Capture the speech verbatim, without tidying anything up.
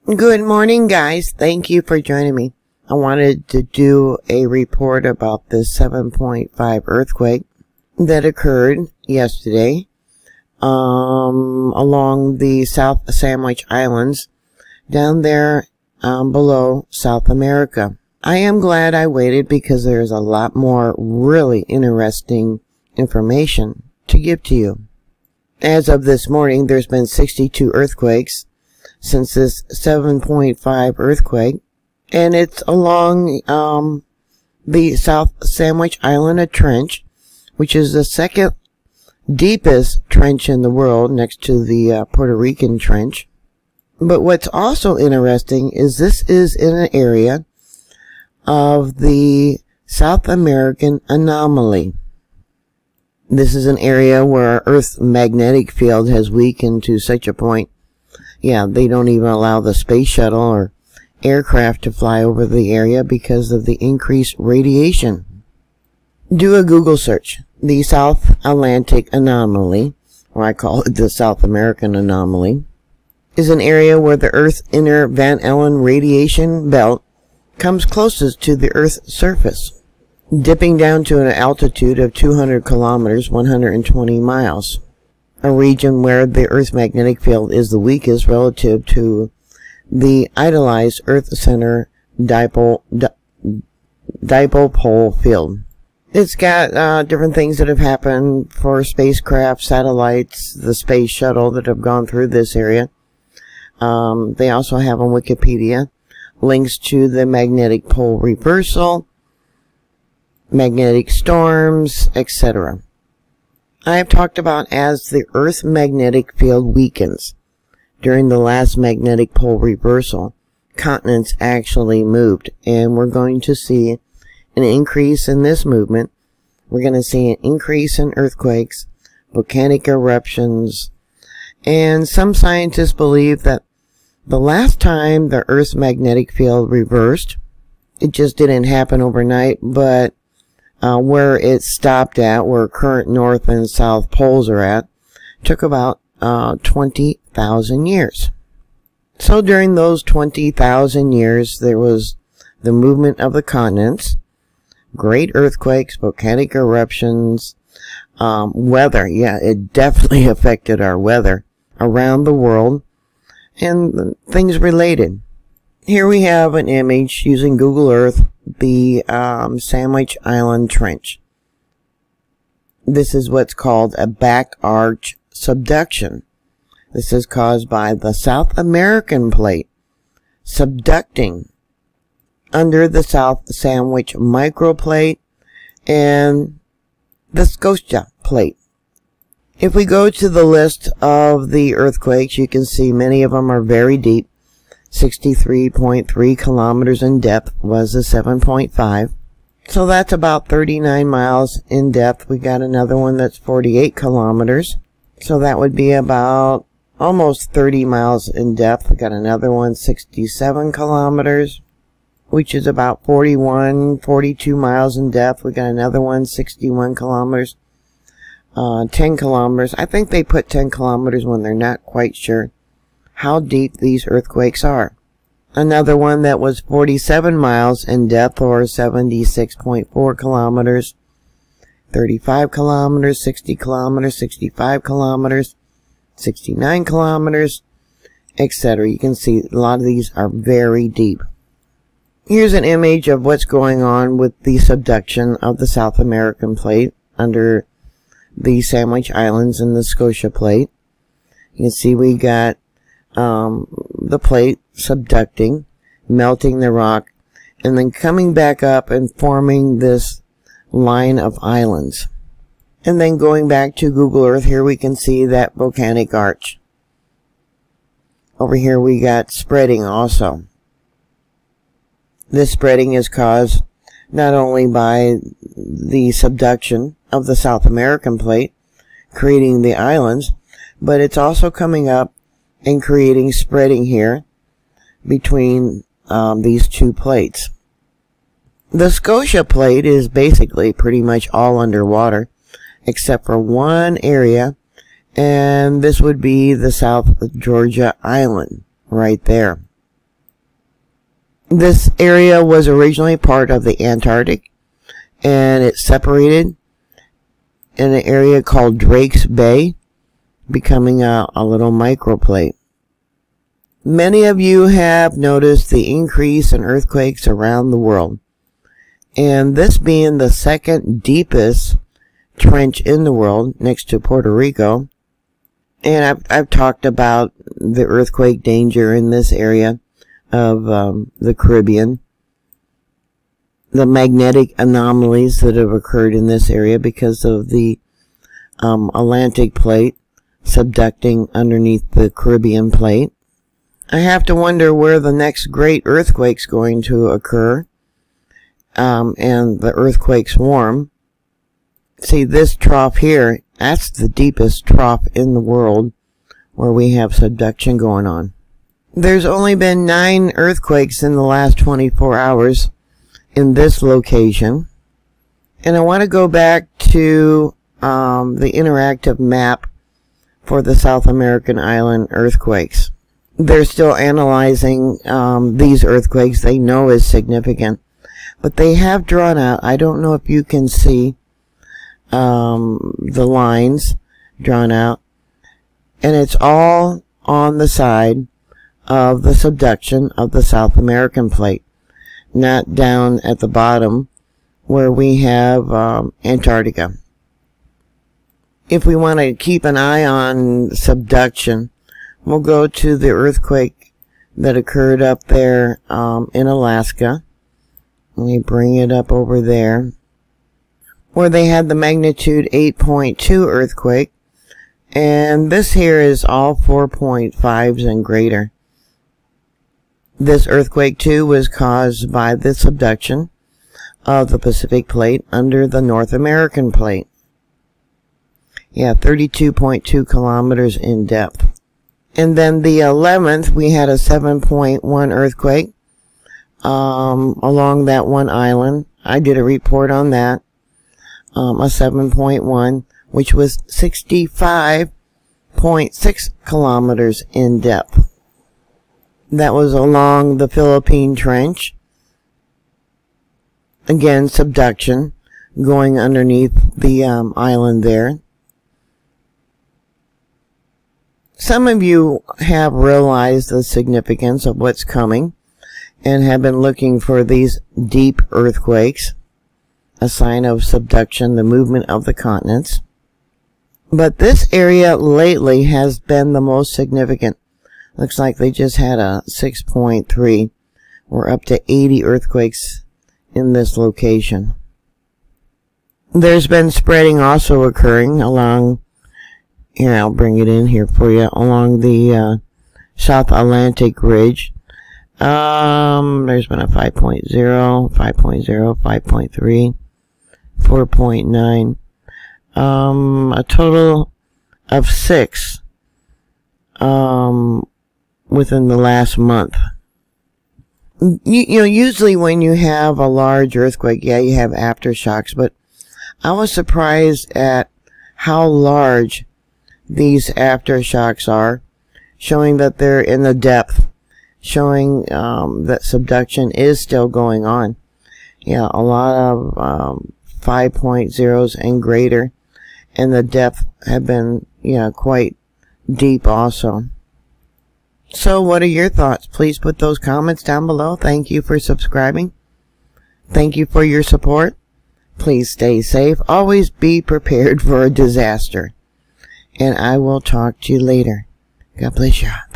Good morning, guys. Thank you for joining me. I wanted to do a report about this seven point five earthquake that occurred yesterday um, along the South Sandwich Islands down there um, below South America. I am glad I waited because there's a lot more really interesting information to give to you. As of this morning, there's been sixty-two earthquakes since this seven point five earthquake, and it's along um, the South Sandwich Island Trench, which is the second deepest trench in the world next to the uh, Puerto Rican Trench. But what's also interesting is this is in an area of the South American Anomaly. This is an area where Earth's magnetic field has weakened to such a point, yeah, they don't even allow the space shuttle or aircraft to fly over the area because of the increased radiation. Do a Google search. The South Atlantic Anomaly, or I call it the South American Anomaly, is an area where the Earth's inner Van Allen radiation belt comes closest to the Earth's surface, dipping down to an altitude of two hundred kilometers, one hundred twenty miles. A region where the Earth's magnetic field is the weakest relative to the idolized Earth center dipole, di dipole pole field. It's got uh, different things that have happened for spacecraft, satellites, the space shuttle that have gone through this area. Um, they also have on Wikipedia links to the magnetic pole reversal, magnetic storms, et cetera. I have talked about as the Earth's magnetic field weakens. During the last magnetic pole reversal, continents actually moved, and we're going to see an increase in this movement. We're going to see an increase in earthquakes, volcanic eruptions, and some scientists believe that the last time the Earth's magnetic field reversed, it just didn't happen overnight, but Uh, where it stopped at, where current north and south poles are at, took about uh, twenty thousand years. So during those twenty thousand years, there was the movement of the continents, great earthquakes, volcanic eruptions, um, weather. Yeah, it definitely affected our weather around the world, and things related. Here we have an image using Google Earth, the um, Sandwich Island Trench. This is what's called a back arch subduction. This is caused by the South American plate subducting under the South Sandwich microplate and the Scotia plate. If we go to the list of the earthquakes, you can see many of them are very deep. sixty-three point three kilometers in depth was a seven point five. So that's about thirty-nine miles in depth. We got another one that's forty-eight kilometers. So that would be about almost thirty miles in depth. We got another one sixty-seven kilometers, which is about forty-one, forty-two miles in depth. We got another one sixty-one kilometers, uh, ten kilometers. I think they put ten kilometers when they're not quite sure how deep these earthquakes are. Another one that was forty-seven miles in depth, or seventy-six point four kilometers, thirty-five kilometers, sixty kilometers, sixty-five kilometers, sixty-nine kilometers, et cetera. You can see a lot of these are very deep. Here's an image of what's going on with the subduction of the South American plate under the Sandwich Islands and the Scotia plate. You can see we got Um, the plate subducting, melting the rock, and then coming back up and forming this line of islands. And then going back to Google Earth, here we can see that volcanic arch. Over here we got spreading also. This spreading is caused not only by the subduction of the South American plate, creating the islands, but it's also coming up and creating spreading here between um, these two plates. The Scotia plate is basically pretty much all underwater except for one area, and this would be the South Georgia Island right there. This area was originally part of the Antarctic, and it separated in an area called Drake's Bay, becoming a, a little microplate. Many of you have noticed the increase in earthquakes around the world, and this being the second deepest trench in the world next to Puerto Rico. And I've, I've talked about the earthquake danger in this area of um, the Caribbean, the magnetic anomalies that have occurred in this area because of the um, Atlantic plate subducting underneath the Caribbean plate. I have to wonder where the next great earthquake's going to occur, um, and the earthquake swarm. See, this trough here, that's the deepest trough in the world where we have subduction going on. There's only been nine earthquakes in the last twenty-four hours in this location. And I want to go back to um, the interactive map for the South American island earthquakes. They're still analyzing um, these earthquakes they know is significant. But they have drawn out, I don't know if you can see um, the lines drawn out. And it's all on the side of the subduction of the South American plate, not down at the bottom where we have um, Antarctica. If we want to keep an eye on subduction, we'll go to the earthquake that occurred up there um, in Alaska. Let me bring it up over there, where they had the magnitude eight point two earthquake, and this here is all four point fives and greater. This earthquake too was caused by the subduction of the Pacific plate under the North American plate. Yeah, thirty-two point two kilometers in depth. And then the eleventh, we had a seven point one earthquake um, along that one island. I did a report on that. Um, a seven point one, which was sixty-five point six kilometers in depth. That was along the Philippine Trench. Again, subduction going underneath the um, island there. Some of you have realized the significance of what's coming and have been looking for these deep earthquakes, a sign of subduction, the movement of the continents. But this area lately has been the most significant. Looks like they just had a six point three. We're up to eighty earthquakes in this location. There's been spreading also occurring along, here I'll bring it in here for you, along the uh, South Atlantic Ridge. Um, there's been a five point oh, five point oh, five point three, four point nine. Um, a total of six um, within the last month. You, you know, usually when you have a large earthquake, yeah, you have aftershocks, but I was surprised at how large these aftershocks are, showing that they're in the depth, showing um, that subduction is still going on. Yeah, a lot of um, five point ohs and greater, and the depth have been, yeah, quite deep also. So what are your thoughts? Please put those comments down below. Thank you for subscribing. Thank you for your support. Please stay safe. Always be prepared for a disaster. And I will talk to you later. God bless you.